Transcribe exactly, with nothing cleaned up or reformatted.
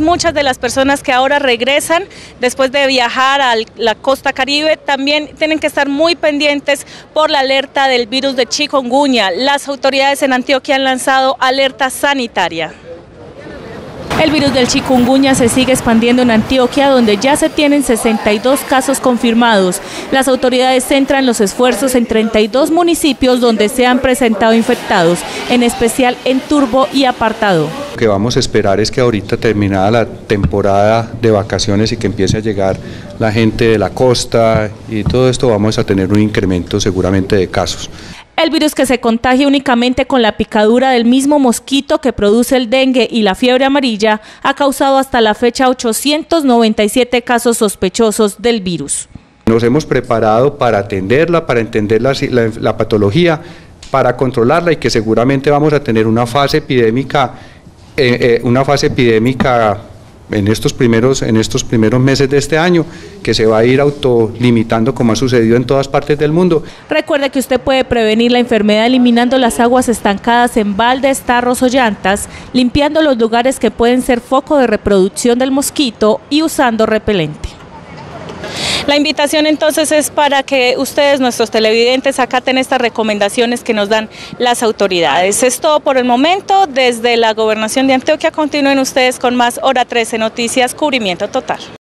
muchas de las personas que ahora regresan después de viajar a la costa Caribe también tienen que estar muy pendientes por la alerta del virus de chikungunya. Las autoridades en Antioquia han lanzado alerta sanitaria. El virus del chikungunya se sigue expandiendo en Antioquia, donde ya se tienen sesenta y dos casos confirmados. Las autoridades centran los esfuerzos en treinta y dos municipios donde se han presentado infectados, en especial en Turbo y Apartado. Lo que vamos a esperar es que ahorita terminada la temporada de vacaciones y que empiece a llegar la gente de la costa y todo esto, vamos a tener un incremento seguramente de casos. El virus, que se contagia únicamente con la picadura del mismo mosquito que produce el dengue y la fiebre amarilla, ha causado hasta la fecha ochocientos noventa y siete casos sospechosos del virus. Nos hemos preparado para atenderla, para entender la, la, la patología, para controlarla y que seguramente vamos a tener una fase epidémica, eh, eh, una fase epidémica en estos primeros en estos primeros meses de este año, que se va a ir autolimitando como ha sucedido en todas partes del mundo. Recuerde que usted puede prevenir la enfermedad eliminando las aguas estancadas en baldes, tarros o llantas, limpiando los lugares que pueden ser foco de reproducción del mosquito y usando repelente. La invitación entonces es para que ustedes, nuestros televidentes, acaten estas recomendaciones que nos dan las autoridades. Es todo por el momento. Desde la Gobernación de Antioquia continúen ustedes con más Hora trece Noticias, cubrimiento total.